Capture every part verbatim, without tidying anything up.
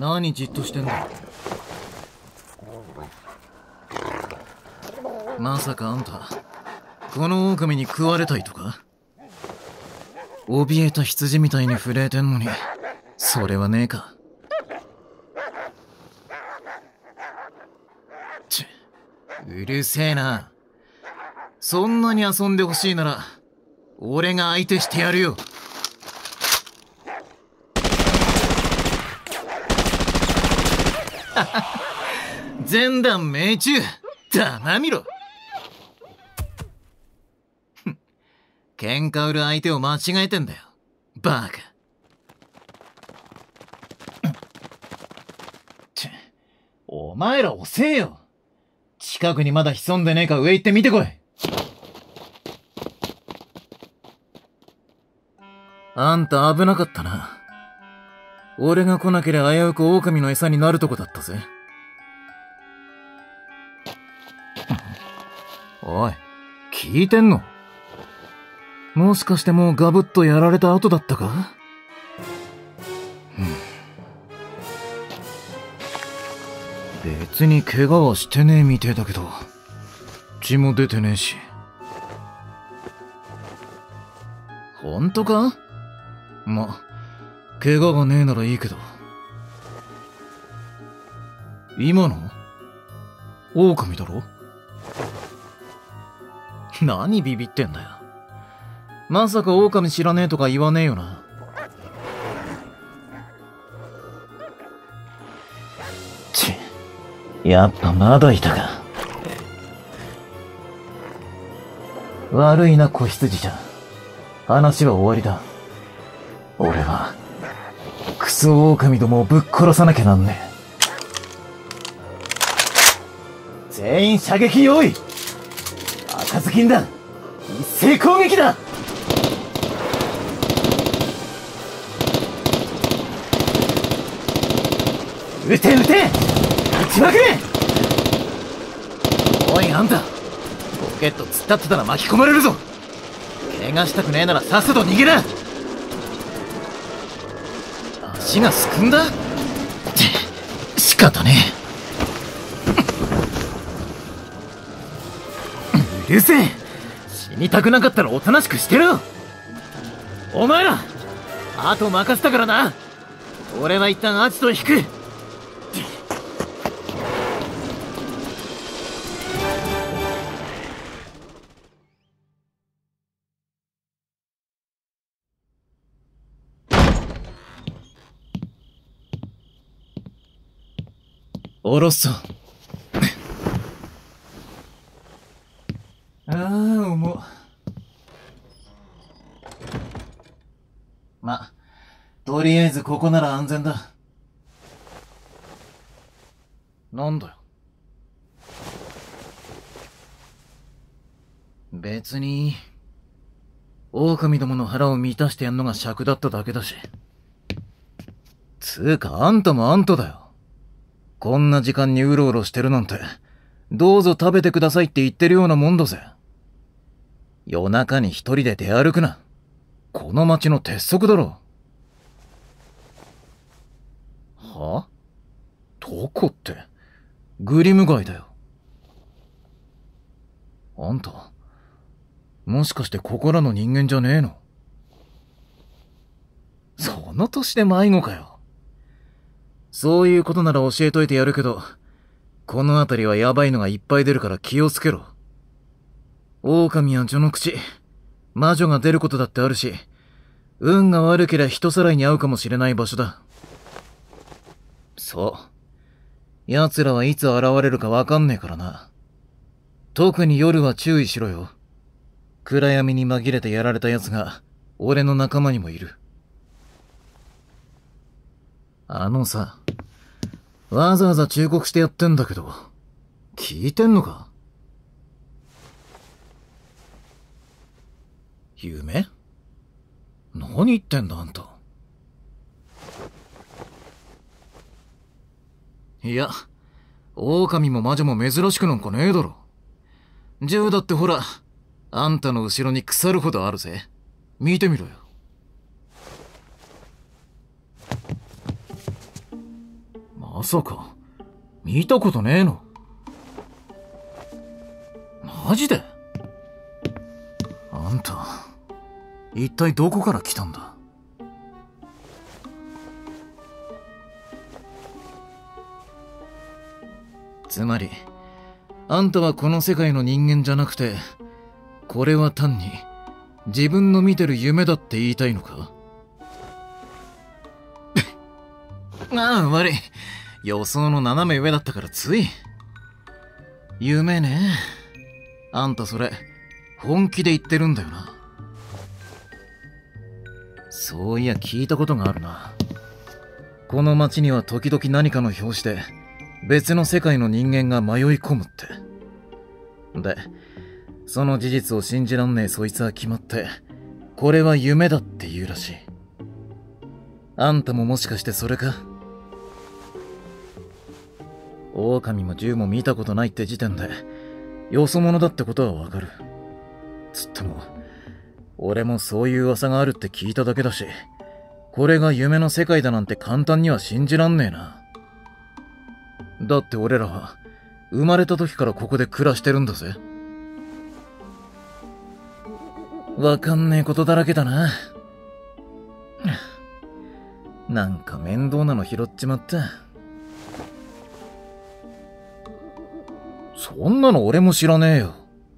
何じっとしてんだ。まさかあんたこの狼に食われたいとか？怯えた羊みたいに震えてんのにそれはねえか。ちうるせえな。そんなに遊んでほしいなら俺が相手してやるよ。前段命中。黙みろ。喧嘩売る相手を間違えてんだよバカ。お前ら遅えよ。近くにまだ潜んでねえか上行って見てこい。あんた危なかったな。俺が来なければ危うく狼の餌になるとこだったぜ。おい、聞いてんの？もしかしてもうガブッとやられた後だったか？別に怪我はしてねえみてえだけど血も出てねえし。ほんとか？ま、怪我がねえならいいけど。今の狼だろ？何ビビってんだよ。まさか狼知らねえとか言わねえよな。ちやっぱまだいたか。悪いな子羊ちゃん。話は終わりだ。俺はクソ狼どもをぶっ殺さなきゃなんねえ。全員射撃用意。赤ずきんだ。一斉攻撃だ。撃て撃て撃ちまくれ。おいあんた、ポケット突っ立ってたら巻き込まれるぞ。怪我したくねえならさっさと逃げな。足がすくんだって仕方ねえ。うるせえ。死にたくなかったらおとなしくしてろ。お前らあと任せたからな。俺は一旦アジトへ引く。おろすぞ。ああ、重っ。ま、とりあえずここなら安全だ。なんだよ。別に、狼どもの腹を満たしてやんのが尺だっただけだし。つうか、あんたもあんただよ。こんな時間にうろうろしてるなんて、どうぞ食べてくださいって言ってるようなもんだぜ。夜中に一人で出歩くな。この町の鉄則だろ。は？どこって、グリム街だよ。あんた、もしかしてここらの人間じゃねえの？その年で迷子かよ。そういうことなら教えといてやるけど、この辺りはヤバいのがいっぱい出るから気をつけろ。狼や序の口、魔女が出ることだってあるし、運が悪ければ人さらいに会うかもしれない場所だ。そう。奴らはいつ現れるかわかんねえからな。特に夜は注意しろよ。暗闇に紛れてやられた奴が、俺の仲間にもいる。あのさ、わざわざ忠告してやってんだけど、聞いてんのか？夢？何言ってんだあんた。いや、狼も魔女も珍しくなんかねえだろ。銃だってほら、あんたの後ろに腐るほどあるぜ。見てみろよ。 まさか、見たことねえの？マジで？あんた、一体どこから来たんだ？つまり、あんたはこの世界の人間じゃなくて、これは単に自分の見てる夢だって言いたいのか？ああ、悪い。予想の斜め上だったからつい。夢ね。あんたそれ、本気で言ってるんだよな。そういや聞いたことがあるな。この街には時々何かの拍子で、別の世界の人間が迷い込むって。で、その事実を信じらんねえそいつは決まって、これは夢だって言うらしい。あんたももしかしてそれか？狼も銃も見たことないって時点で、よそ者だってことはわかる。つっても、俺もそういう噂があるって聞いただけだし、これが夢の世界だなんて簡単には信じらんねえな。だって俺らは、生まれた時からここで暮らしてるんだぜ。わかんねえことだらけだな。なんか面倒なの拾っちまった。そんなの俺も知らねえよ。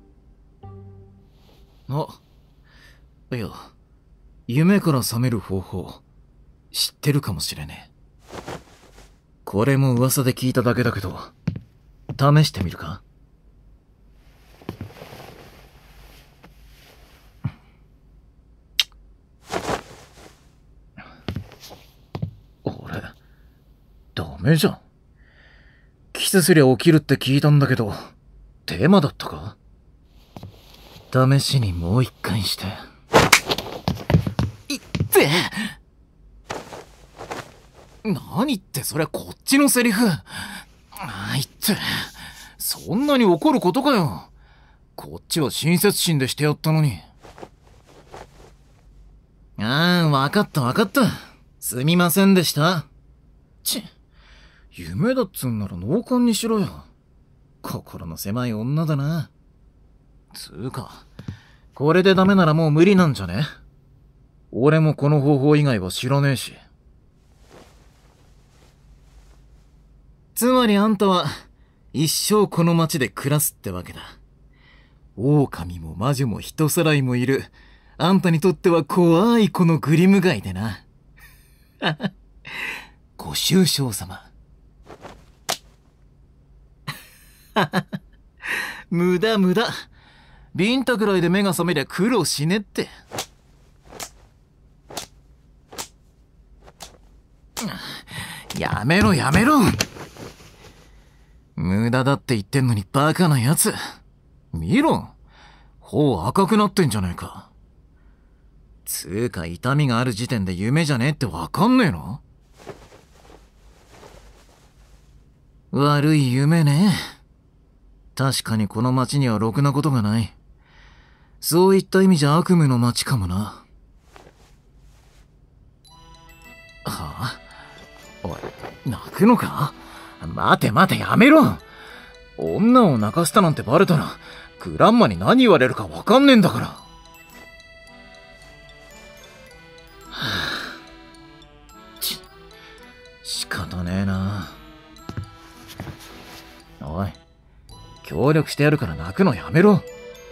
あ、いや、夢から覚める方法、知ってるかもしれねえ。これも噂で聞いただけだけど、試してみるか？俺、ダメじゃん。キスすりゃ起きるって聞いたんだけど、テーマだったか？試しにもう一回して。いって何ってそれこっちのセリフ。あいって、そんなに怒ることかよ。こっちは親切心でしてやったのに。ああ、わかったわかった。すみませんでした。ち、夢だっつんなら脳幹にしろよ。心の狭い女だな。つうか、これでダメならもう無理なんじゃね？俺もこの方法以外は知らねえし。つまりあんたは、一生この街で暮らすってわけだ。狼も魔女も人さらいもいる。あんたにとっては怖いこのグリム街でな。ご愁傷様。無駄無駄。ビンタくらいで目が覚めりゃ苦労しねって。やめろやめろ。無駄だって言ってんのにバカなやつ。見ろ。頬赤くなってんじゃねえか。つうか痛みがある時点で夢じゃねえってわかんねえの？悪い夢ね。確かにこの街にはろくなことがない。そういった意味じゃ悪夢の街かもな。はあ？おい、泣くのか？待て待てやめろ。女を泣かせたなんてバレたら、グランマに何言われるかわかんねえんだから。はあ、ち、仕方ねえな。おい、協力してやるから泣くのやめろ。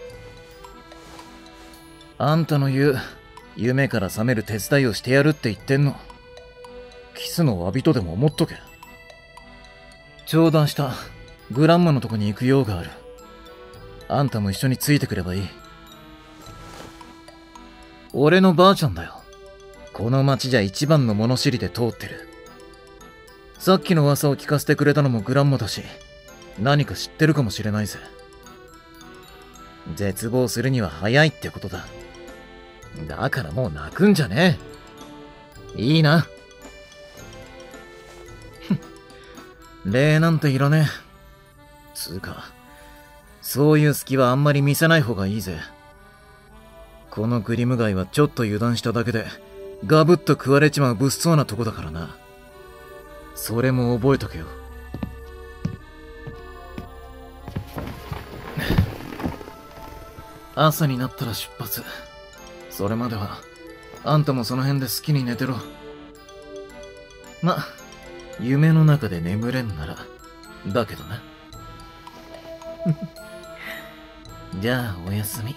あんたの言う、夢から覚める手伝いをしてやるって言ってんの。キスの詫びとでも思っとけ。ちょうど明日、グランマのとこに行く用がある。あんたも一緒についてくればいい。俺のばあちゃんだよ。この町じゃ一番の物知りで通ってる。さっきの噂を聞かせてくれたのもグランマだし、何か知ってるかもしれないぜ。絶望するには早いってことだ。だからもう泣くんじゃねえ。いいな。礼なんていらねえ。つうか、そういう隙はあんまり見せない方がいいぜ。このグリム街はちょっと油断しただけで、ガブッと食われちまう物騒なとこだからな。 それも覚えとけよ。朝になったら出発。それまではあんたもその辺で好きに寝てろ。ま、夢の中で眠れんならだけどな。じゃあおやすみ。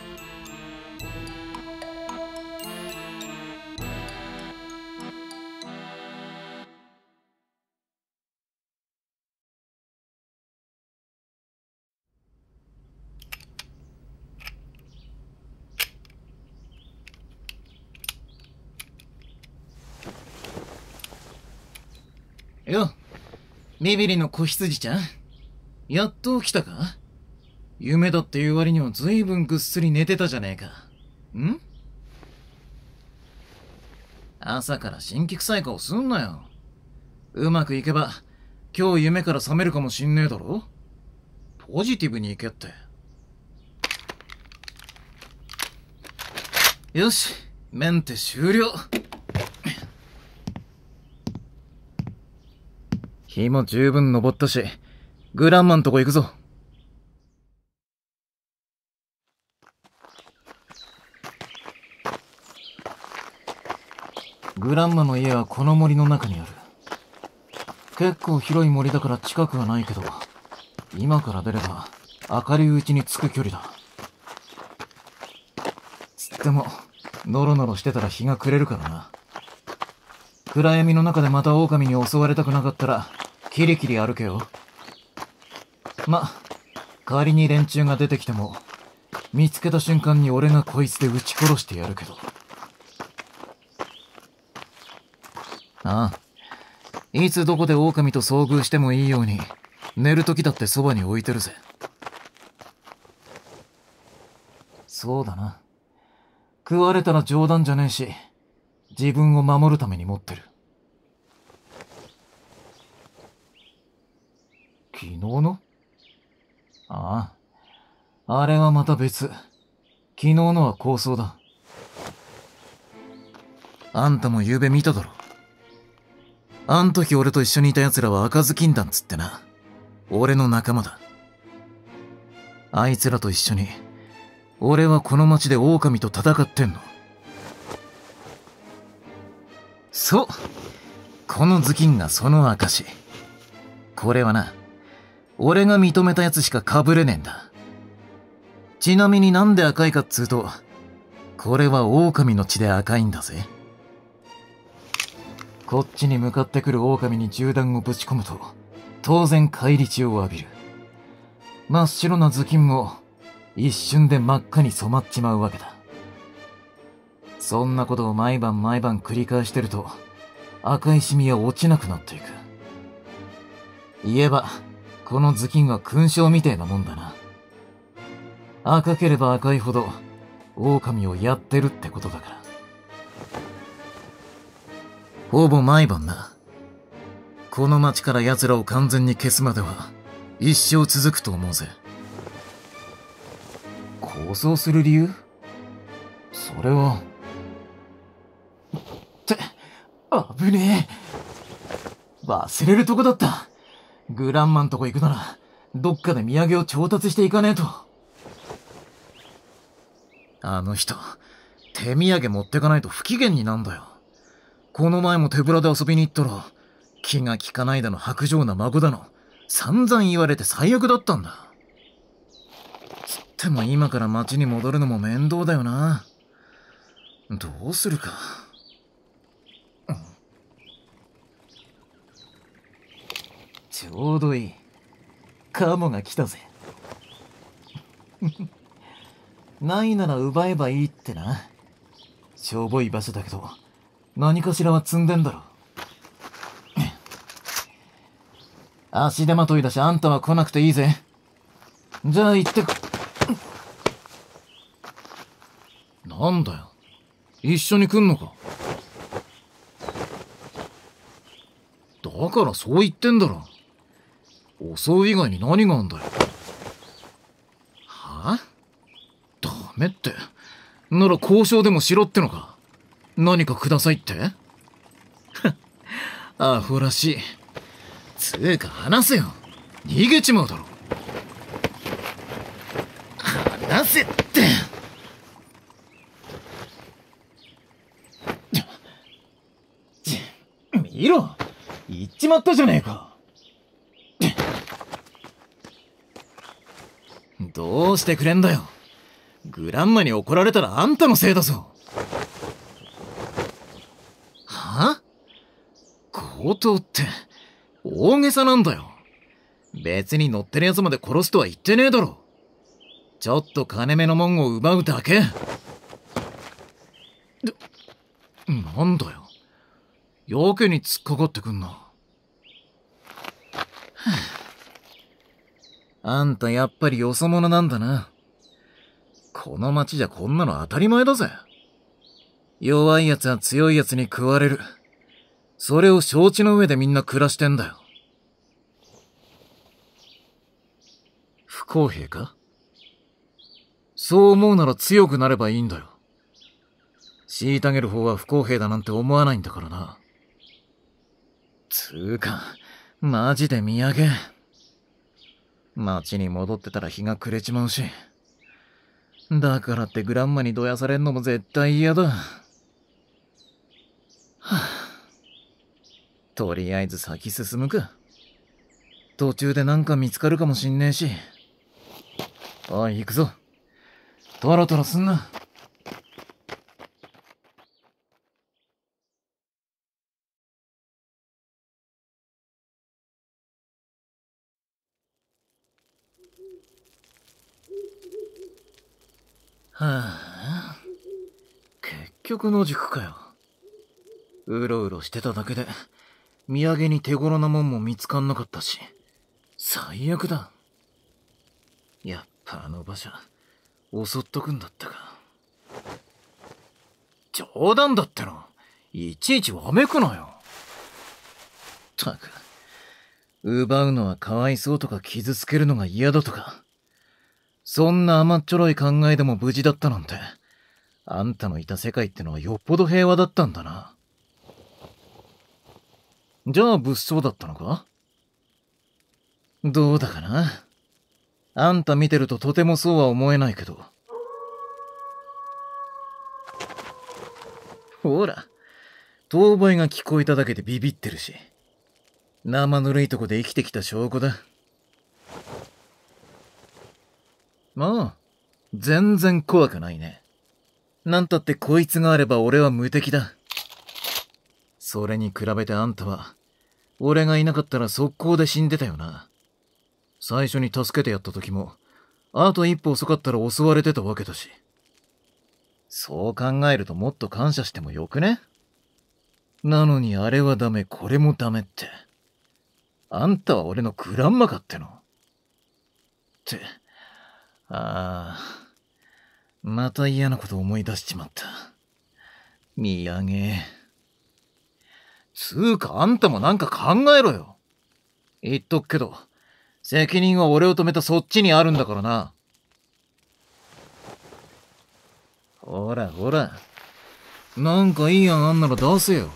よ、ビビリの子羊ちゃん。やっと起きたか？夢だっていう割には随分ぐっすり寝てたじゃねえか。ん？朝から辛気臭い顔すんなよ。うまくいけば、今日夢から覚めるかもしんねえだろ？ポジティブにいけって。よし、メンテ終了。日も十分昇ったし、グランマンとこ行くぞ。グランマの家はこの森の中にある。結構広い森だから近くはないけど、今から出れば明るいうちに着く距離だ。つっても、ノロノロしてたら日が暮れるからな。暗闇の中でまた狼に襲われたくなかったら、キリキリ歩けよ。ま、仮に連中が出てきても、見つけた瞬間に俺がこいつで撃ち殺してやるけど。ああ。いつどこで狼と遭遇してもいいように、寝るときだってそばに置いてるぜ。そうだな。食われたら冗談じゃねえし、自分を守るために持ってる。昨日の？ああ。あれはまた別。昨日のは構想だ。あんたも昨べ見ただろ。あん時俺と一緒にいた奴らは赤ずきん団つってな。俺の仲間だ。あいつらと一緒に、俺はこの町で狼と戦ってんの。そう。この頭巾がその証。これはな、俺が認めたやつしか被れねえんだ。ちなみになんで赤いかっつうと、これは狼の血で赤いんだぜ。こっちに向かってくる狼に銃弾をぶち込むと、当然返り血を浴びる。真っ白な頭巾も、一瞬で真っ赤に染まっちまうわけだ。そんなことを毎晩毎晩繰り返してると、赤いシミは落ちなくなっていく。言えば、この頭巾は勲章みてえなもんだな。赤ければ赤いほど、狼をやってるってことだから。ほぼ毎晩な。この町から奴らを完全に消すまでは、一生続くと思うぜ。構想する理由？それは。って、危ねえ。忘れるとこだった。グランマンとこ行くなら、どっかで土産を調達していかねえと。あの人、手土産持ってかないと不機嫌になんだよ。この前も手ぶらで遊びに行ったら、気が利かないだの薄情な孫だの、散々言われて最悪だったんだ。つっても今から町に戻るのも面倒だよな。どうするか。うん、ちょうどいい。カモが来たぜ。ないなら奪えばいいってな。しょぼい場所だけど、何かしらは積んでんだろ。足手まといだしあんたは来なくていいぜ。じゃあ行ってく。なんだよ。一緒に来んのか。だからそう言ってんだろ。襲う以外に何があんだよ。はあ？ダメって。なら交渉でもしろってのか。何かくださいってアホらしい。つーか話せよ。逃げちまうだろ。話せって。見ろ、行っちまったじゃねえか。どうしてくれんだよ。グランマに怒られたらあんたのせいだぞ。は？強盗って大げさなんだよ。別に乗ってるやつまで殺すとは言ってねえだろ。ちょっと金目のもんを奪うだけ。なんだよ、やけに突っかかってくんな。あんたやっぱりよそ者なんだな。この町じゃこんなの当たり前だぜ。弱い奴は強い奴に食われる。それを承知の上でみんな暮らしてんだよ。不公平か？そう思うなら強くなればいいんだよ。虐げる方は不公平だなんて思わないんだからな。つーか、マジで土産。町に戻ってたら日が暮れちまうし。だからってグランマにどやされんのも絶対嫌だ。はあ、とりあえず先進むか。途中でなんか見つかるかもしんねえし。おい、行くぞ。トロトロすんな。はあ、結局野宿かよ。うろうろしてただけで土産に手頃なもんも見つかんなかったし、最悪だ。やっぱあの馬車襲っとくんだったか。冗談だっての。いちいちわめくなよ。ったく、奪うのはかわいそうとか傷つけるのが嫌だとか、そんな甘っちょろい考えでも無事だったなんて、あんたのいた世界ってのはよっぽど平和だったんだな。じゃあ物騒だったのか？どうだかな。あんた見てるととてもそうは思えないけど。ほら、遠吠えが聞こえただけでビビってるし、生ぬるいとこで生きてきた証拠だ。まあ、全然怖くないね。なんたってこいつがあれば俺は無敵だ。それに比べてあんたは、俺がいなかったら速攻で死んでたよな。最初に助けてやった時も、あと一歩遅かったら襲われてたわけだし。そう考えるともっと感謝してもよくね？なのにあれはダメ、これもダメって。あんたは俺のグランマかっての。って、ああ、また嫌なこと思い出しちまった。土産。つーかあんたもなんか考えろよ。言っとくけど、責任は俺を止めたそっちにあるんだからな。ほらほら、なんかいい案あんなら出せよ。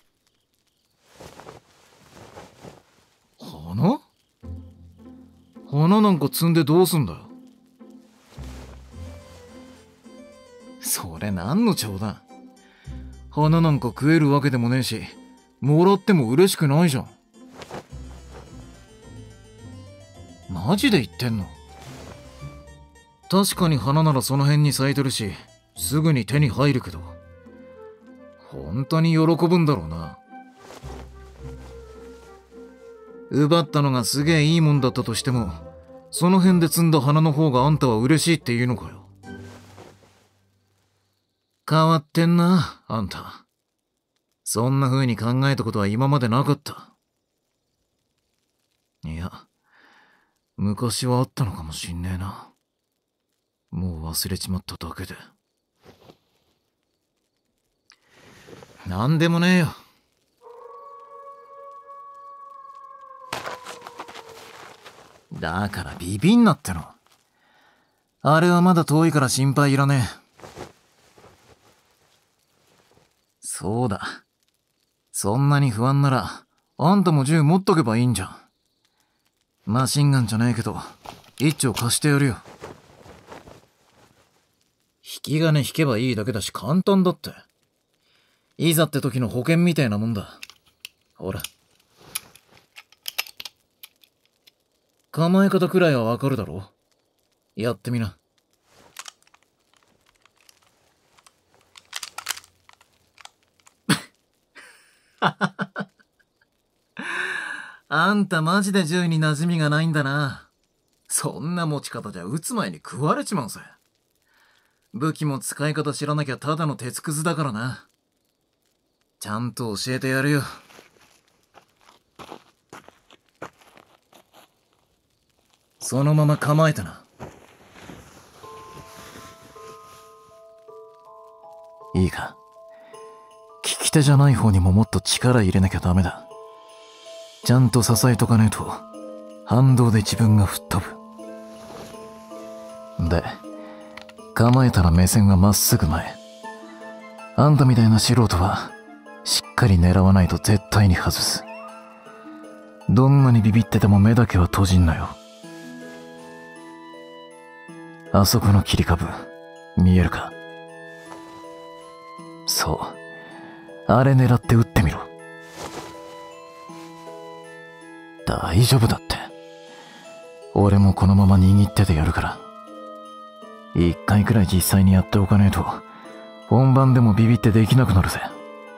花？花なんか摘んでどうすんだよ。それ何の冗談？花なんか食えるわけでもねえし、もらっても嬉しくないじゃん。マジで言ってんの？確かに花ならその辺に咲いてるし、すぐに手に入るけど、本当に喜ぶんだろうな。奪ったのがすげえいいもんだったとしても、その辺で摘んだ花の方があんたは嬉しいって言うのかよ。変わってんな、あんた。そんな風に考えたことは今までなかった。いや、昔はあったのかもしんねえな。もう忘れちまっただけで。なんでもねえよ。だからビビんなっての。あれはまだ遠いから心配いらねえ。そうだ。そんなに不安なら、 あんたも銃持っとけばいいんじゃん。マシンガンじゃないけど、一丁貸してやるよ。引き金引けばいいだけだし簡単だって。いざって時の保険みたいなもんだ。ほら。構え方くらいはわかるだろ。やってみな。あんたマジで銃に馴染みがないんだな。そんな持ち方じゃ撃つ前に食われちまうぜ。武器も使い方知らなきゃただの鉄くずだからな。ちゃんと教えてやるよ。そのまま構えてな。いいか。利き手じゃない方にももっと力入れなきゃダメだ。ちゃんと支えとかねえと、反動で自分が吹っ飛ぶ。で、構えたら目線はまっすぐ前。あんたみたいな素人は、しっかり狙わないと絶対に外す。どんなにビビってても目だけは閉じんなよ。あそこの切り株、見えるか？そう。あれ狙って撃ってみろ。大丈夫だって。俺もこのまま握っててやるから。一回くらい実際にやっておかねえと、本番でもビビってできなくなるぜ。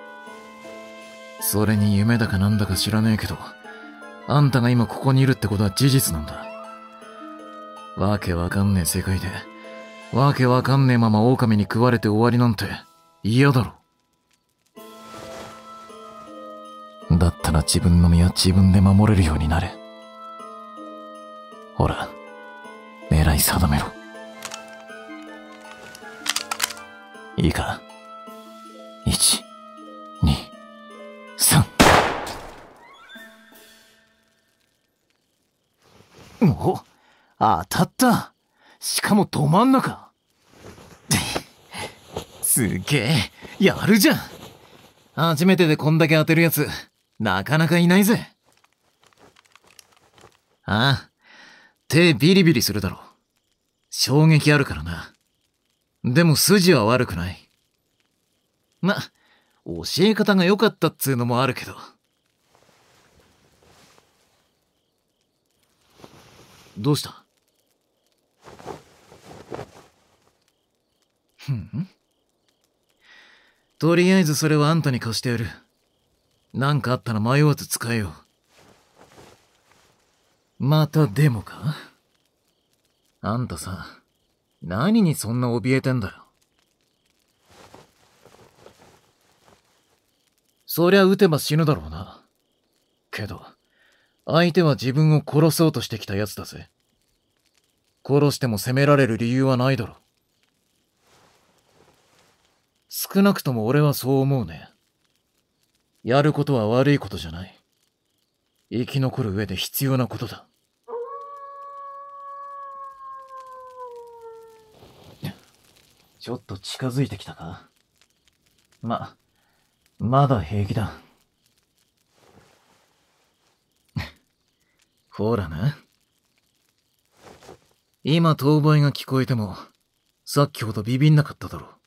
それに夢だかなんだか知らねえけど、あんたが今ここにいるってことは事実なんだ。わけわかんねえ世界で、わけわかんねえまま狼に食われて終わりなんて嫌だろ。だったら自分の身は自分で守れるようになれ。ほら、狙い定めろ。いいか。一、二、三。お、当たった。しかもど真ん中。すげえ、やるじゃん。初めてでこんだけ当てるやつ、なかなかいないぜ。ああ、手ビリビリするだろ。衝撃あるからな。でも筋は悪くない。ま、教え方が良かったっつうのもあるけど。どうした？ふん？とりあえずそれはあんたに貸してやる。なんかあったら迷わず使えよう。またデモか？あんたさ、何にそんな怯えてんだよ。そりゃ撃てば死ぬだろうな。けど、相手は自分を殺そうとしてきたやつだぜ。殺しても責められる理由はないだろ。少なくとも俺はそう思うね。やることは悪いことじゃない。生き残る上で必要なことだ。ちょっと近づいてきたか？ま、まだ平気だ。ほらな。今遠吠えが聞こえても、さっきほどビビんなかっただろ。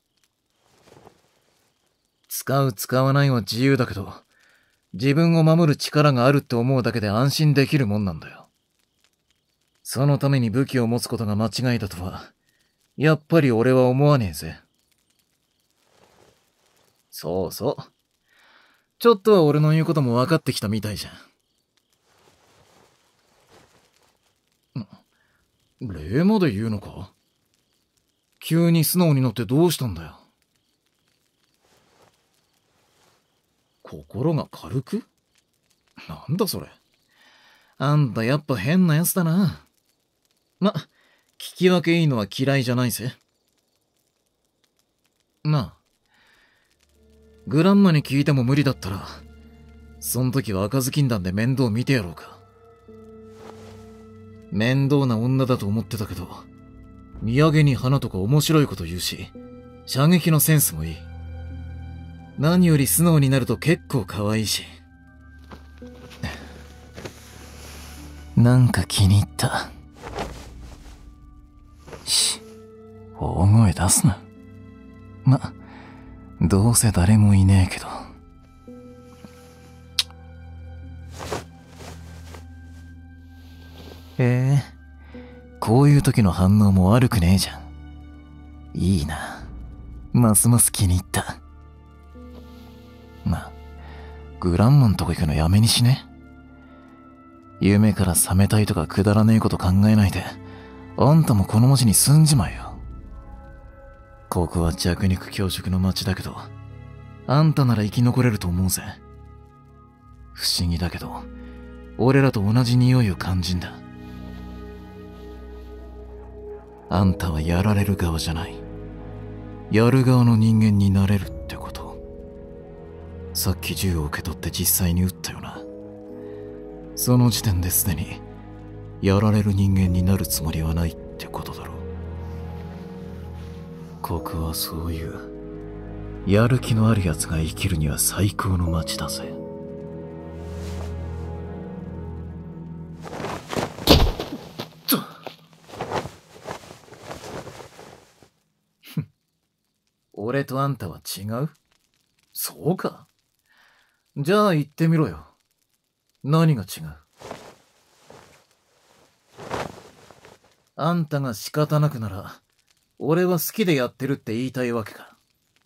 使う使わないは自由だけど、自分を守る力があるって思うだけで安心できるもんなんだよ。そのために武器を持つことが間違いだとは、やっぱり俺は思わねえぜ。そうそう。ちょっとは俺の言うことも分かってきたみたいじゃん。礼まで言うのか？急に素直になってどうしたんだよ。心が軽く？なんだそれ。あんたやっぱ変なやつだな。ま、聞き分けいいのは嫌いじゃないぜ。なあ、グランマに聞いても無理だったら、そん時は赤ずきん団で面倒見てやろうか。面倒な女だと思ってたけど、土産に花とか面白いこと言うし、射撃のセンスもいい。何より素直になると結構可愛いし。 なんか気に入った。し、大声出すな。ま、どうせ誰もいねえけど。へえ、こういう時の反応も悪くねえじゃん。いいな。ますます気に入った。ま、グランマンとこ行くのやめにしね。夢から覚めたいとかくだらねえこと考えないで、あんたもこの街に住んじまえよ。ここは弱肉強食の街だけど、あんたなら生き残れると思うぜ。不思議だけど、俺らと同じ匂いを感じんだ。あんたはやられる側じゃない。やる側の人間になれるってこと。さっき銃を受け取って実際に撃ったよな。その時点ですでに、やられる人間になるつもりはないってことだろう。ここはそういう、やる気のある奴が生きるには最高の街だぜ。俺とあんたは違う？そうか。じゃあ言ってみろよ。何が違う？あんたが仕方なくなら、俺は好きでやってるって言いたいわけか。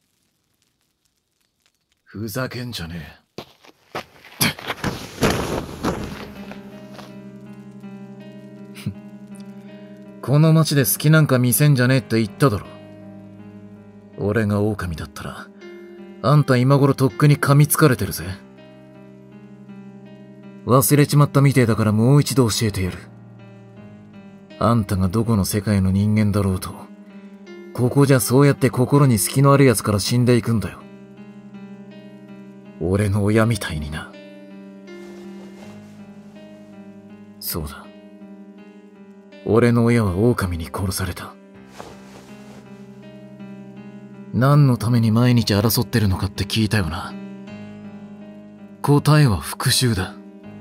ふざけんじゃねえ。この街で好きなんか見せんじゃねえって言っただろ。俺が狼だったら、あんた今頃とっくに噛みつかれてるぜ。忘れちまったみてえだからもう一度教えてやる。あんたがどこの世界の人間だろうと、ここじゃそうやって心に隙のある奴から死んでいくんだよ。俺の親みたいにな。そうだ。俺の親は狼に殺された。何のために毎日争ってるのかって聞いたよな。答えは復讐だ。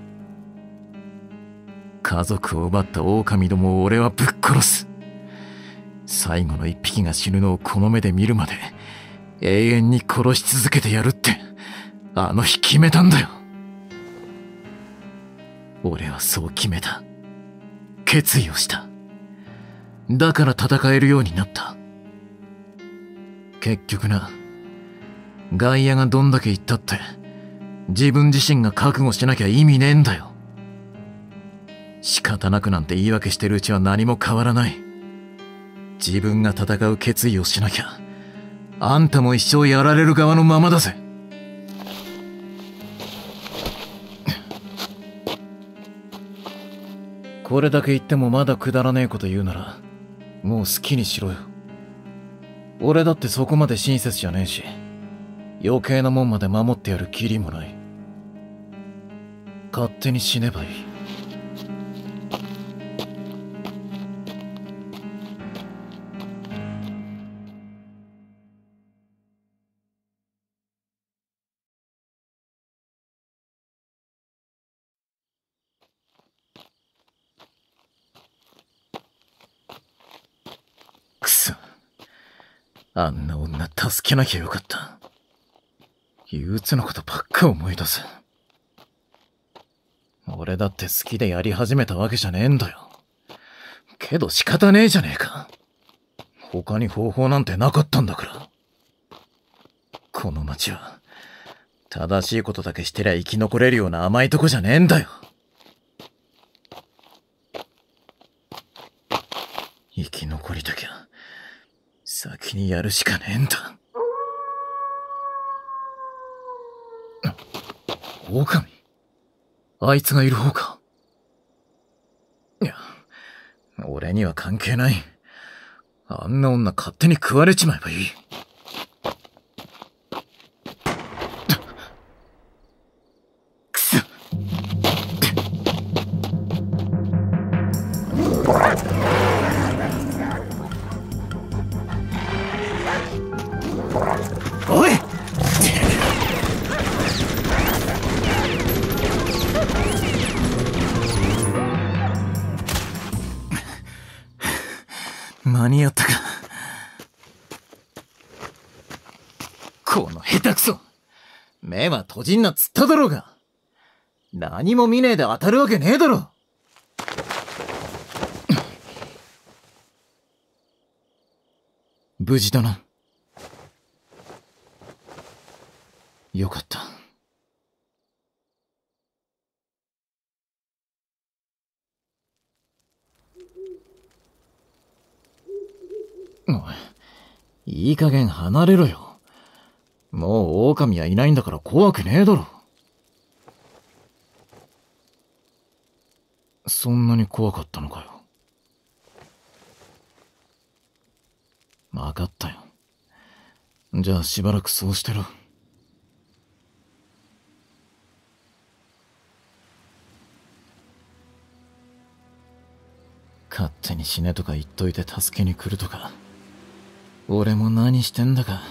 家族を奪った狼どもを俺はぶっ殺す。最後の一匹が死ぬのをこの目で見るまで永遠に殺し続けてやるってあの日決めたんだよ。俺はそう決めた。決意をした。だから戦えるようになった。結局な、外野がどんだけ言ったって自分自身が覚悟しなきゃ意味ねえんだよ。仕方なくなんて言い訳してるうちは何も変わらない。自分が戦う決意をしなきゃ、あんたも一生やられる側のままだぜ。これだけ言ってもまだくだらねえこと言うなら、もう好きにしろよ。俺だってそこまで親切じゃねえし、余計なもんまで守ってやる義理もない。勝手に死ねばいい。くそ。あんな女助けなきゃよかった。憂鬱なことばっか思い出す。俺だって好きでやり始めたわけじゃねえんだよ。けど仕方ねえじゃねえか。他に方法なんてなかったんだから。この街は、正しいことだけしてりゃ生き残れるような甘いとこじゃねえんだよ。生き残りたきゃ、先にやるしかねえんだ。狼？あいつがいる方か。いや、俺には関係ない。あんな女勝手に食われちまえばいい。くそ。おい！ 間に合ったか。この下手くそ。目は閉じんなっつっただろうが。何も見ねえで当たるわけねえだろ。無事だな。よかった。おい、いい加減離れろよ。もう狼はいないんだから怖くねえだろ。そんなに怖かったのかよ。わかったよ。じゃあしばらくそうしてろ。勝手に死ねとか言っといて助けに来るとか。俺も何してんだか。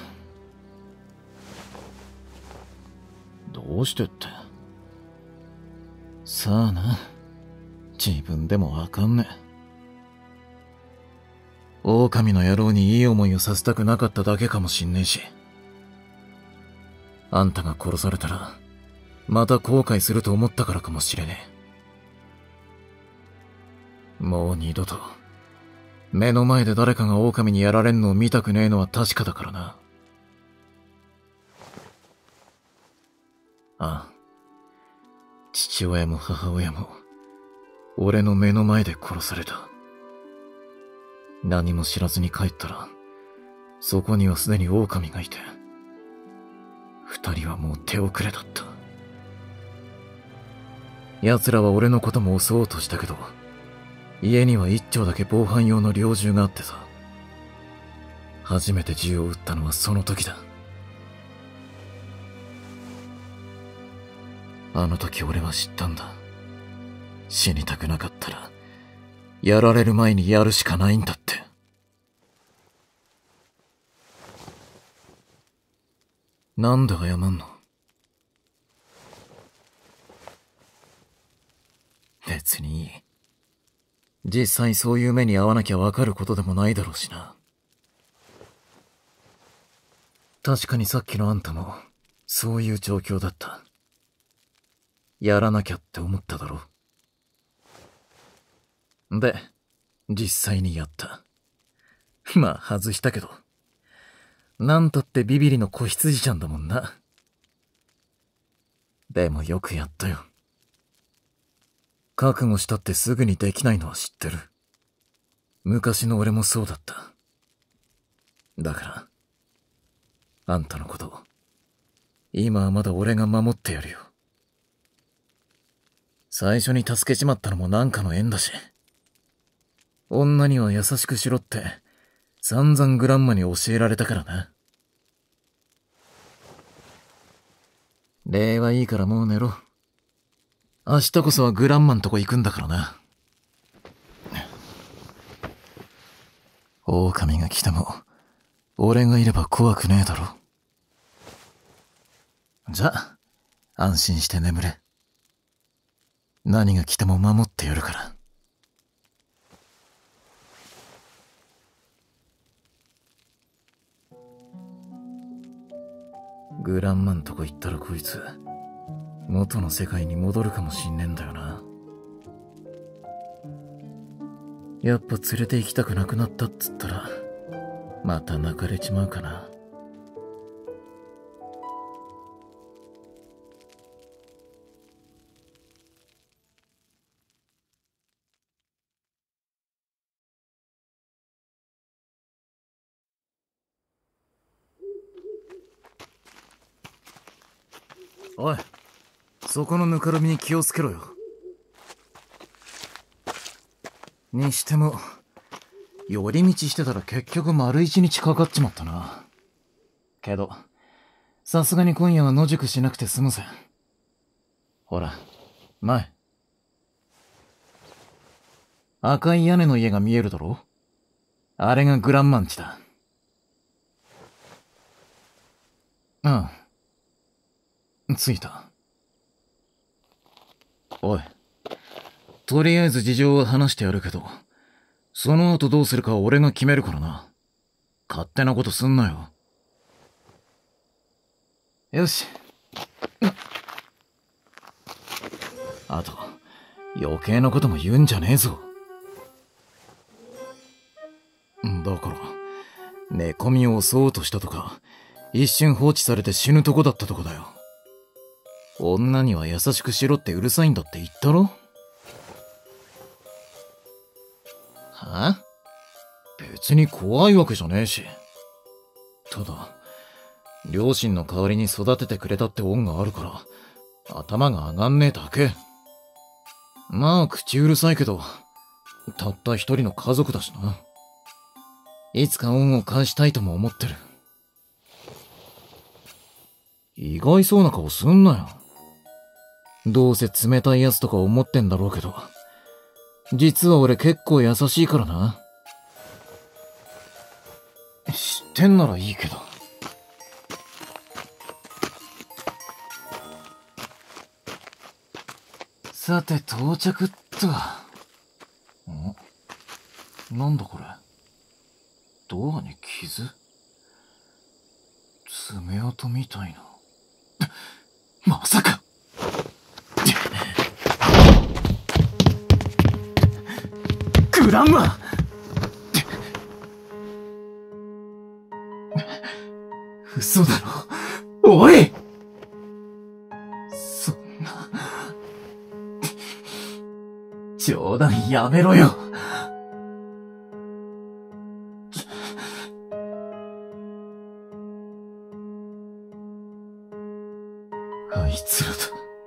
どうしてって。さあな。自分でもわかんねえ。狼の野郎にいい思いをさせたくなかっただけかもしんねえし。あんたが殺されたら、また後悔すると思ったからかもしれねえ。もう二度と、目の前で誰かが狼にやられんのを見たくねえのは確かだからな。ああ。父親も母親も、俺の目の前で殺された。何も知らずに帰ったら、そこにはすでに狼がいて、二人はもう手遅れだった。奴らは俺のことも襲おうとしたけど、家には一丁だけ防犯用の猟銃があってさ。初めて銃を撃ったのはその時だ。あの時俺は知ったんだ。死にたくなかったら、やられる前にやるしかないんだって。なんで謝んの？別にいい。実際そういう目に遭わなきゃわかることでもないだろうしな。確かにさっきのあんたも、そういう状況だった。やらなきゃって思っただろう。で、実際にやった。まあ、外したけど。なんたってビビリの子羊ちゃんだもんな。でもよくやったよ。覚悟したってすぐにできないのは知ってる。昔の俺もそうだった。だから、あんたのこと、今はまだ俺が守ってやるよ。最初に助けちまったのもなんかの縁だし。女には優しくしろって、散々グランマに教えられたからな。礼はいいからもう寝ろ。明日こそはグランマンとこ行くんだからな。狼が来ても、俺がいれば怖くねえだろ。じゃあ、安心して眠れ。何が来ても守ってやるから。グランマンとこ行ったらこいつ、元の世界に戻るかもしんねえんだよな。やっぱ連れて行きたくなくなったっつったら、また泣かれちまうかな。おい、そこのぬかるみに気をつけろよ。にしても、寄り道してたら結局丸一日かかっちまったな。けど、さすがに今夜は野宿しなくて済むぜ。ほら、前。赤い屋根の家が見えるだろ？あれがグランマンチだ。ああ。着いた。おい。とりあえず事情は話してやるけど、 その後どうするかは俺が決めるからな。勝手なことすんなよ。よし。あと、余計なことも言うんじゃねえぞ。だから、寝込みを襲おうとしたとか、一瞬放置されて死ぬとこだったとこだよ。女には優しくしろってうるさいんだって言ったろ？は？別に怖いわけじゃねえし。ただ、両親の代わりに育ててくれたって恩があるから、頭が上がんねえだけ。まあ、口うるさいけど、たった一人の家族だしな。いつか恩を返したいとも思ってる。意外そうな顔すんなよ。どうせ冷たいやつとか思ってんだろうけど、実は俺結構優しいからな。知ってんならいいけど。さて到着っと。ん？なんだこれ。ドアに傷？爪痕みたいな。まさか。グランマ！嘘だろ。おい！そんな。冗談やめろよ。あいつらだ。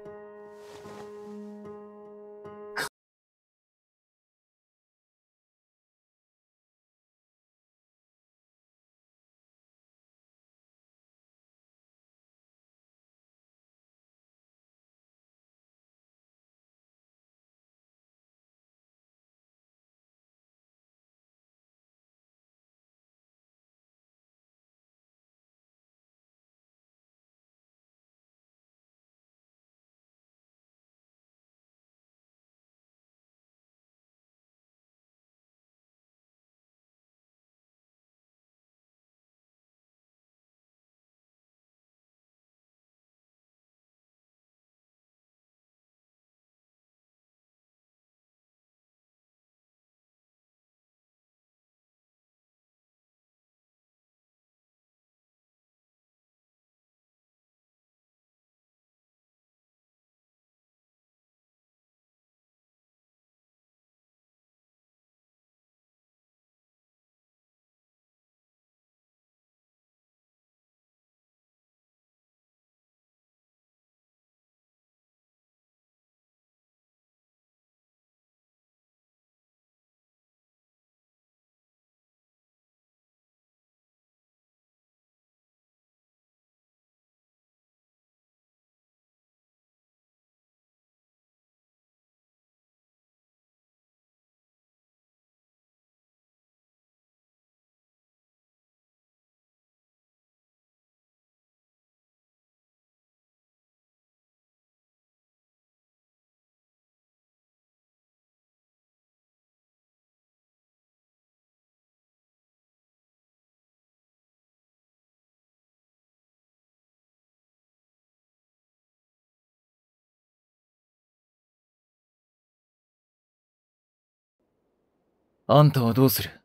あんたはどうする？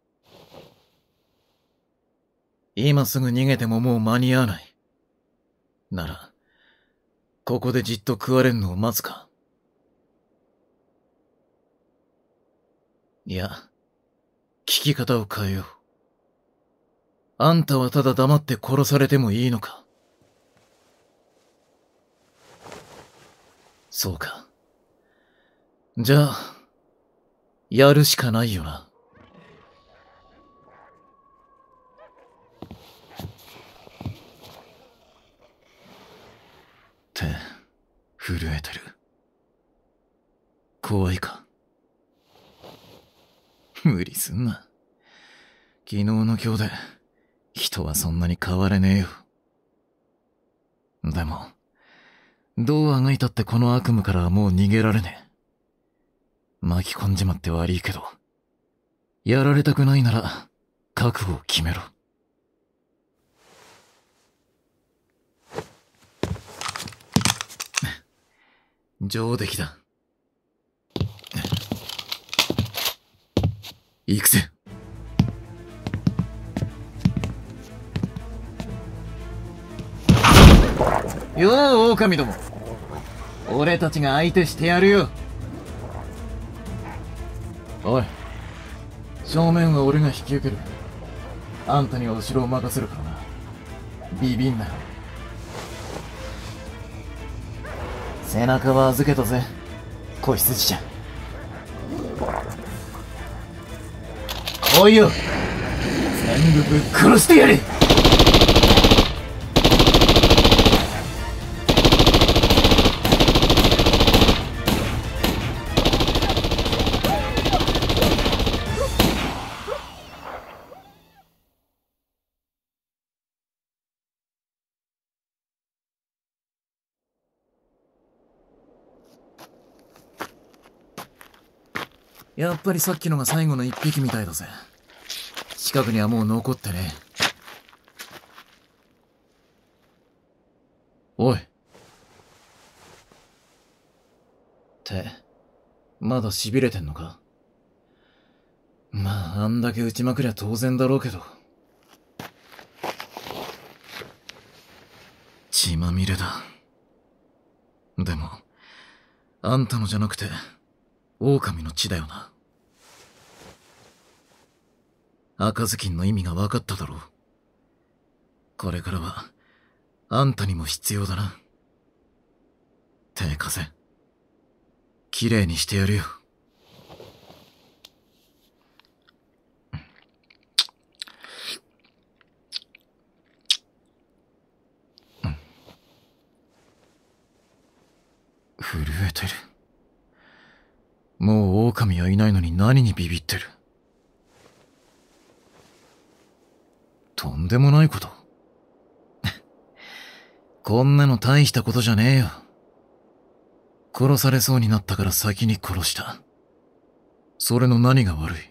今すぐ逃げてももう間に合わない。なら、ここでじっと食われんのを待つか。いや、聞き方を変えよう。あんたはただ黙って殺されてもいいのか？そうか。じゃあ、やるしかないよな。手、震えてる。怖いか？無理すんな。昨日の今日で、人はそんなに変われねえよ。でも、どうあがいたってこの悪夢からはもう逃げられねえ。巻き込んじまって悪いけど、 やられたくないなら、覚悟を決めろ。上出来だ。行くぜ。よう、狼ども。俺たちが相手してやるよ。おい、正面は俺が引き受ける。あんたには後ろを任せるからな。ビビんなよ。背中は預けたぜ、子羊ちゃん。来いよ、全部ぶっ殺してやれ。やっぱりさっきのが最後の一匹みたいだぜ。近くにはもう残ってねえ。おい。って、まだ痺れてんのか？まあ、あんだけ撃ちまくりゃ当然だろうけど。血まみれだ。でも、あんたのじゃなくて、狼の血だよな。赤ずきんの意味が分かっただろう。これからは、あんたにも必要だな。手貸せ。きれいにしてやるよ。震えてる。もう狼はいないのに何にビビってる。とんでもないこと。こんなの大したことじゃねえよ。殺されそうになったから先に殺した。それの何が悪い？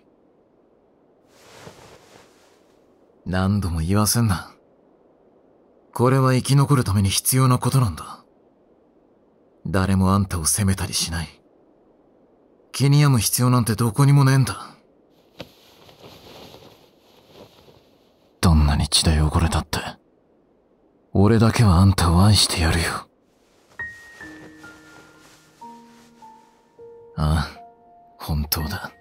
何度も言わせんな。これは生き残るために必要なことなんだ。誰もあんたを責めたりしない。気に病む必要なんてどこにもねえんだ。どんなに血で汚れたって、俺だけはあんたを愛してやるよ。ああ、本当だ。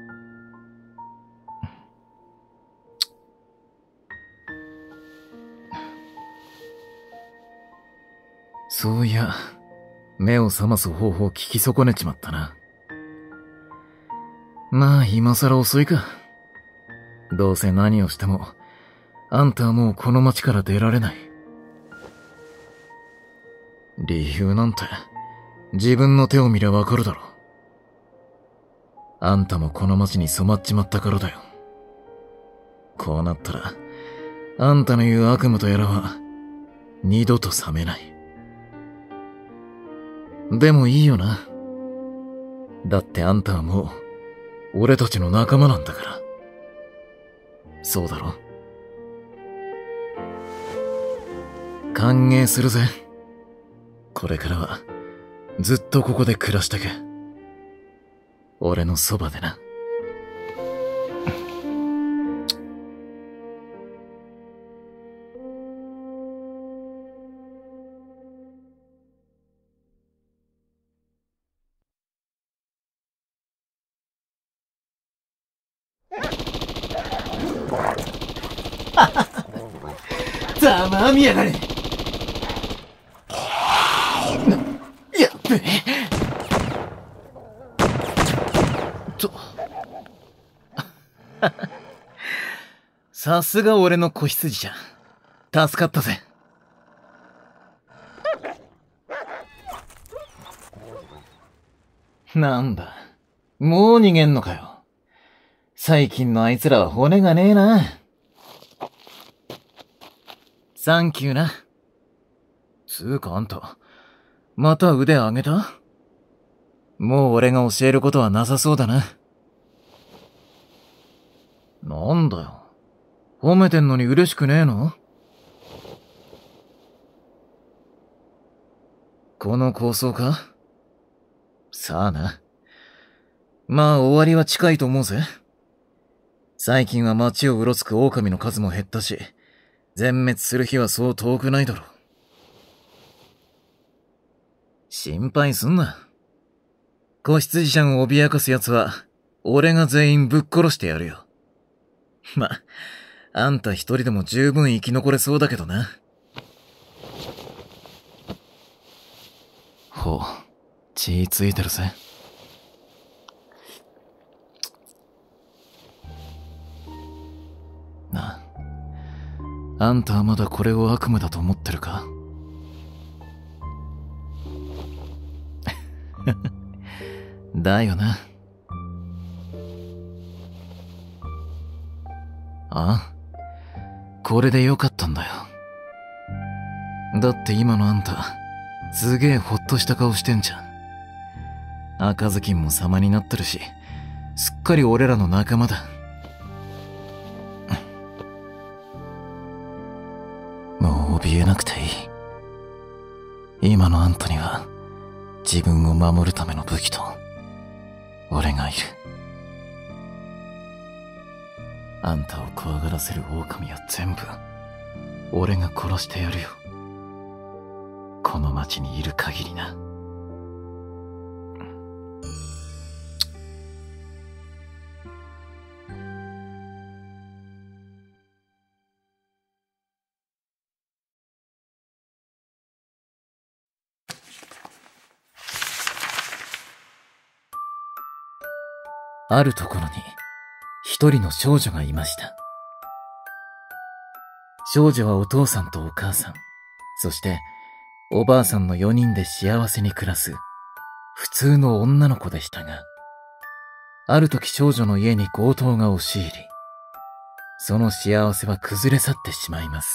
そういや、目を覚ます方法を聞き損ねちまったな。まあ、今更遅いか。どうせ何をしても、あんたはもうこの町から出られない。理由なんて、自分の手を見りゃわかるだろう。あんたもこの町に染まっちまったからだよ。こうなったら、あんたの言う悪夢とやらは、二度と覚めない。でもいいよな。だってあんたはもう、俺たちの仲間なんだから。そうだろ？歓迎するぜ。これからは、ずっとここで暮らしてけ。俺のそばでな。ざまあみやがれ。やっべえ。と。さすが俺の子羊じゃ。助かったぜ。なんだ。もう逃げんのかよ。最近のあいつらは骨がねえな。サンキューな。つうかあんた、また腕上げた？もう俺が教えることはなさそうだな。 褒めてんのに嬉しくねえの？この構想か？さあな。まあ終わりは近いと思うぜ。最近は街をうろつく狼の数も減ったし、全滅する日はそう遠くないだろう。心配すんな。子羊ちゃんを脅かす奴は、俺が全員ぶっ殺してやるよ。ま、あんた一人でも十分生き残れそうだけどな。ほう、血ついてるぜ。なあ、あんたはまだこれを悪夢だと思ってるか？だよな。ああ、これでよかったんだよ。だって今のあんた、すげえほっとした顔してんじゃん。赤ずきんも様になってるし、すっかり俺らの仲間だ。もう怯えなくていい。今のあんたには、自分を守るための武器と、俺がいる。あんたを怖がらせる狼は全部、俺が殺してやるよ。この町にいる限りな。あるところに、一人の少女がいました。少女はお父さんとお母さん、そしておばあさんの四人で幸せに暮らす、普通の女の子でしたが、ある時少女の家に強盗が押し入り、その幸せは崩れ去ってしまいます。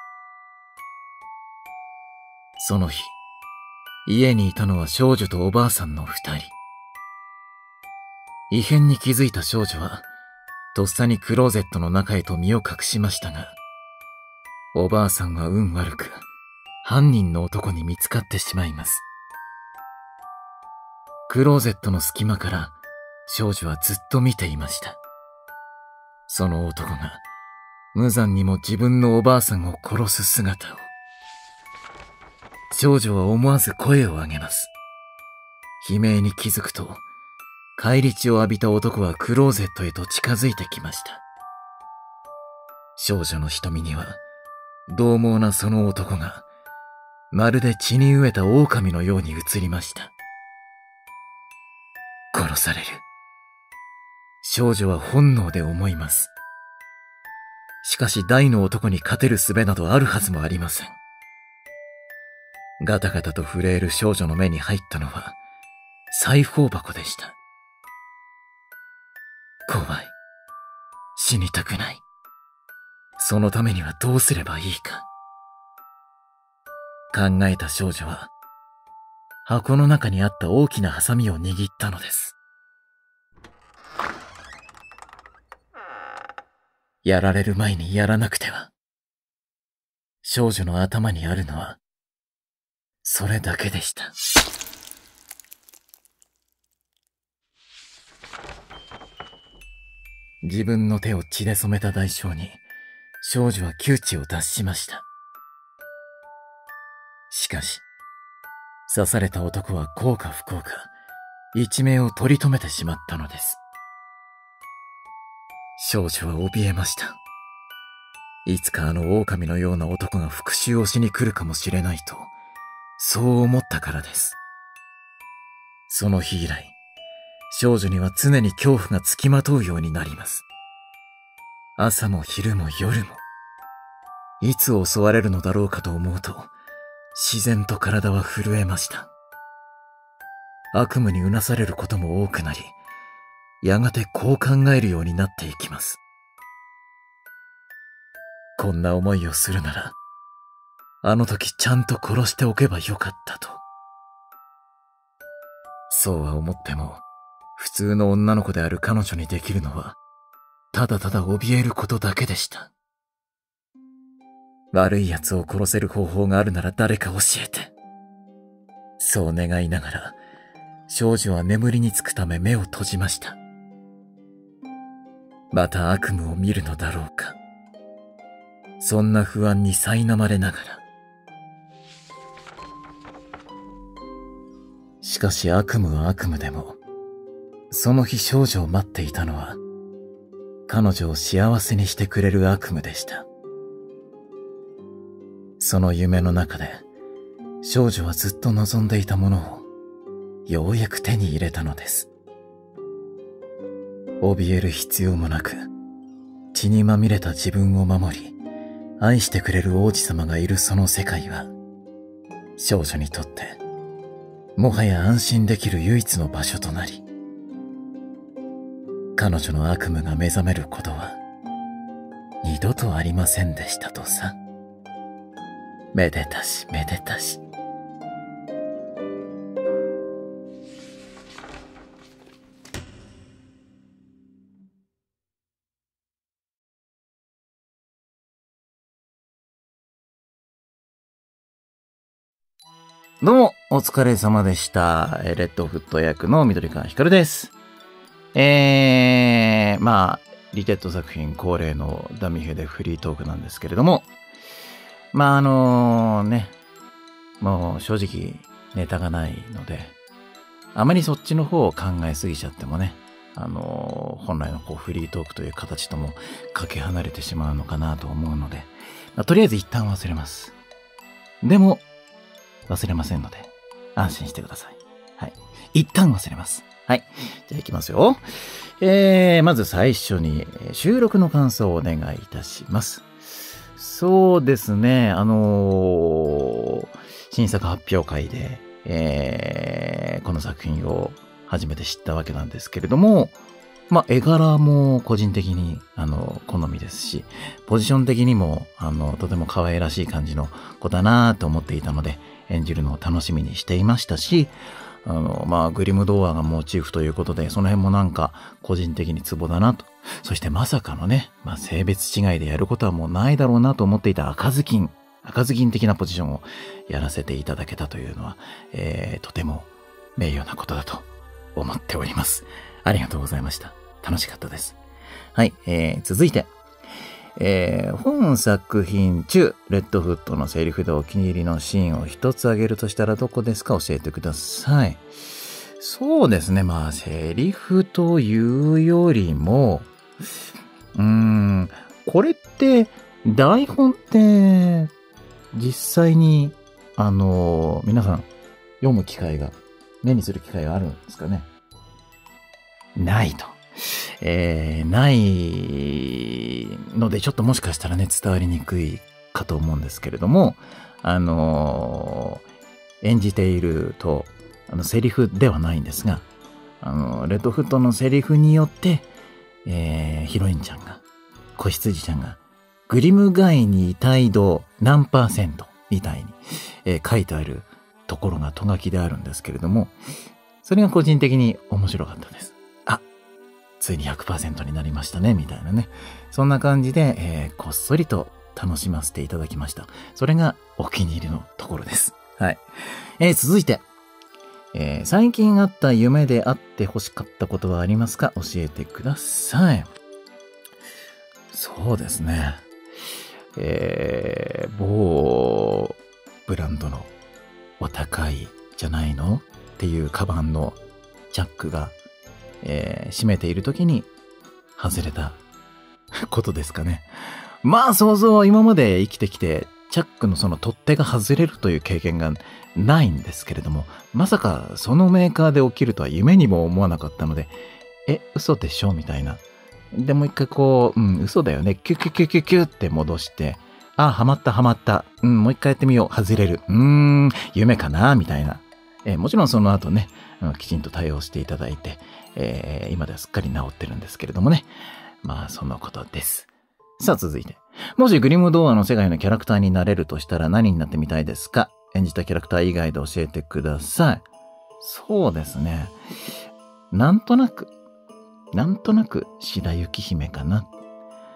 その日、家にいたのは少女とおばあさんの二人。異変に気づいた少女は、とっさにクローゼットの中へと身を隠しましたが、おばあさんは運悪く、犯人の男に見つかってしまいます。クローゼットの隙間から少女はずっと見ていました。その男が無残にも自分のおばあさんを殺す姿を。少女は思わず声を上げます。悲鳴に気づくと、返り血を浴びた男はクローゼットへと近づいてきました。少女の瞳には、獰猛なその男が、まるで血に飢えた狼のように映りました。殺される。少女は本能で思います。しかし大の男に勝てる術などあるはずもありません。ガタガタと震える少女の目に入ったのは、裁縫箱でした。怖い。死にたくない。そのためにはどうすればいいか。考えた少女は、箱の中にあった大きなハサミを握ったのです。やられる前にやらなくては。少女の頭にあるのは、それだけでした。自分の手を血で染めた代償に、少女は窮地を脱しました。しかし、刺された男は幸か不幸か、一命を取り留めてしまったのです。少女は怯えました。いつかあの狼のような男が復讐をしに来るかもしれないと、そう思ったからです。その日以来、少女には常に恐怖がつきまとうようになります。朝も昼も夜も、いつ襲われるのだろうかと思うと、自然と体は震えました。悪夢にうなされることも多くなり、やがてこう考えるようになっていきます。こんな思いをするなら、あの時ちゃんと殺しておけばよかったと。そうは思っても、普通の女の子である彼女にできるのは、ただただ怯えることだけでした。 悪い奴を殺せる方法があるなら誰か教えて。そう願いながら、少女は眠りにつくため目を閉じました。また悪夢を見るのだろうか。そんな不安に苛まれながら。しかし悪夢は悪夢でも、その日少女を待っていたのは、彼女を幸せにしてくれる悪夢でした。その夢の中で、少女はずっと望んでいたものを、ようやく手に入れたのです。怯える必要もなく、血にまみれた自分を守り、愛してくれる王子様がいるその世界は、少女にとって、もはや安心できる唯一の場所となり、彼女の悪夢が目覚めることは、二度とありませんでしたとさ。めでたしめでたし。どうも、お疲れ様でした。レッドフット役の緑川光です。えー、まあ、リテッド作品恒例のダミヘでフリートークなんですけれども、まああのね、もう正直ネタがないので、あまりそっちの方を考えすぎちゃってもね、あのー、本来のこうフリートークという形ともかけ離れてしまうのかなと思うので、まあ、とりあえず一旦忘れます。でも、忘れませんので、安心してください。はい。一旦忘れます。はい。じゃあ行きますよ。えー、まず最初に収録の感想をお願いいたします。そうですね、あのー、新作発表会で、えー、この作品を初めて知ったわけなんですけれども、まあ、絵柄も個人的に、あの、好みですし、ポジション的にも、あの、とても可愛らしい感じの子だなと思っていたので、演じるのを楽しみにしていましたし、あの、まあ、グリム童話がモチーフということで、その辺もなんか、個人的にツボだなと。そしてまさかのね、まあ、性別違いでやることはもうないだろうなと思っていた赤ずきん、赤ずきん的なポジションをやらせていただけたというのは、えー、とても名誉なことだと思っております。ありがとうございました。楽しかったです。はい、えー、続いて、えー、本作品中、レッドフットのセリフでお気に入りのシーンを一つ挙げるとしたらどこですか？教えてください。そうですね。まあ、セリフというよりも、うーん、これって、台本って、実際に、あの、皆さん、読む機会が、目にする機会があるんですかね？ないと。えー、ないので、ちょっともしかしたらね、伝わりにくいかと思うんですけれども、あのー、演じていると、あの、セリフではないんですが、あの、レッドフットのセリフによって、えー、ヒロインちゃんが、子羊ちゃんが、グリム街に態度何パーセントみたいに、えー、書いてあるところがとがきであるんですけれども、それが個人的に面白かったです。あ、ついに ひゃくパーセント になりましたね、みたいなね。そんな感じで、えー、こっそりと楽しませていただきました。それがお気に入りのところです。はい。えー、続いて、えー、最近あった夢であって欲しかったことはありますか？教えてください。そうですね。えー、某ブランドのお高いじゃないのっていうカバンのチャックが、えー、閉めている時に外れたことですかね。まあ想像今まで生きてきてチャックのその取っ手が外れるという経験がないんですけれども、まさかそのメーカーで起きるとは夢にも思わなかったので、え、嘘でしょみたいな。でもう一回こう、うん、嘘だよね。キュキュキュキュキュって戻して、あ、はまったはまった。うん、もう一回やってみよう。外れる。うーん、夢かなみたいな。えー、もちろんその後ね、うん、きちんと対応していただいて、えー、今ではすっかり治ってるんですけれどもね。まあ、そのことです。さあ、続いて。もしグリム童話の世界のキャラクターになれるとしたら何になってみたいですか？演じたキャラクター以外で教えてください。そうですね。なんとなく、なんとなく白雪姫かな。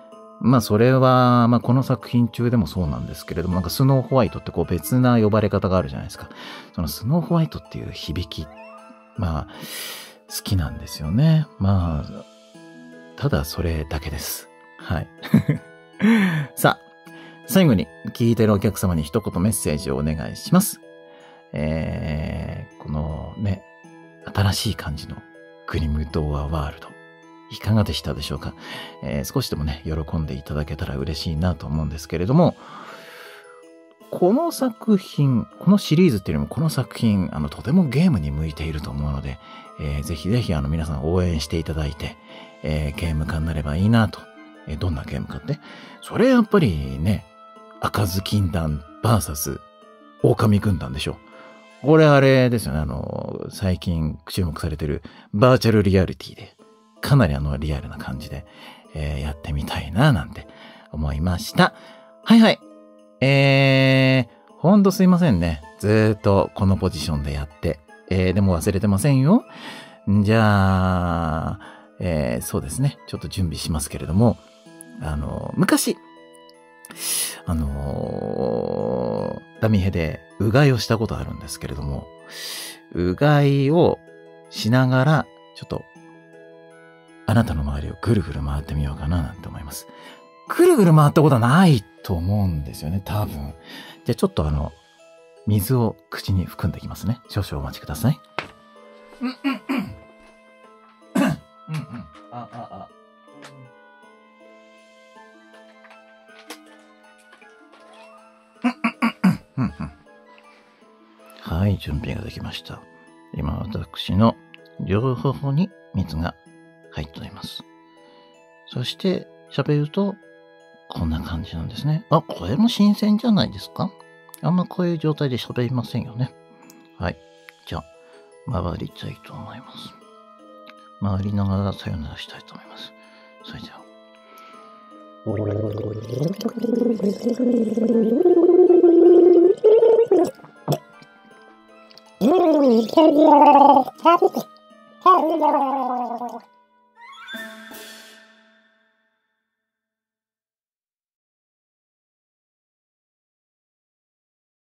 まあそれは、まあこの作品中でもそうなんですけれども、なんかスノーホワイトってこう別な呼ばれ方があるじゃないですか。そのスノーホワイトっていう響き、まあ好きなんですよね。まあ、ただそれだけです。はい。さあ、最後に聞いてるお客様に一言メッセージをお願いします。えー、このね、新しい感じのグリム童話ワールド。いかがでしたでしょうか、えー、少しでもね、喜んでいただけたら嬉しいなと思うんですけれども、この作品、このシリーズっていうよりもこの作品、あの、とてもゲームに向いていると思うので、えー、ぜひぜひあの皆さん応援していただいて、えー、ゲーム化になればいいなと。えー、どんなゲームかって？それやっぱりね、赤ずきん団 ブイエス 狼軍団でしょ。これあれですよね、あの、最近注目されてるバーチャルリアリティで、かなりあのリアルな感じで、えー、やってみたいななんて思いました。はいはい。えー、ほんとすいませんね。ずーっとこのポジションでやって。えー、でも忘れてませんよ。じゃあ、えー、そうですね。ちょっと準備しますけれども、あの、昔、あのー、ダミヘでうがいをしたことあるんですけれども、うがいをしながら、ちょっと、あなたの周りをぐるぐる回ってみようかななんて思います。ぐるぐる回ったことはないと思うんですよね、多分。じゃあちょっとあの、水を口に含んできますね。少々お待ちください。うんうんうん。うんうん。あ、あ、あ。はい、準備ができました。今私の両頬に水が入っております。そして喋るとこんな感じなんですね。あ、これも新鮮じゃないですか？あんまこういう状態で喋りませんよね。はい。じゃあ、回りたいと思います。回りながらさよならしたいと思います。それでは。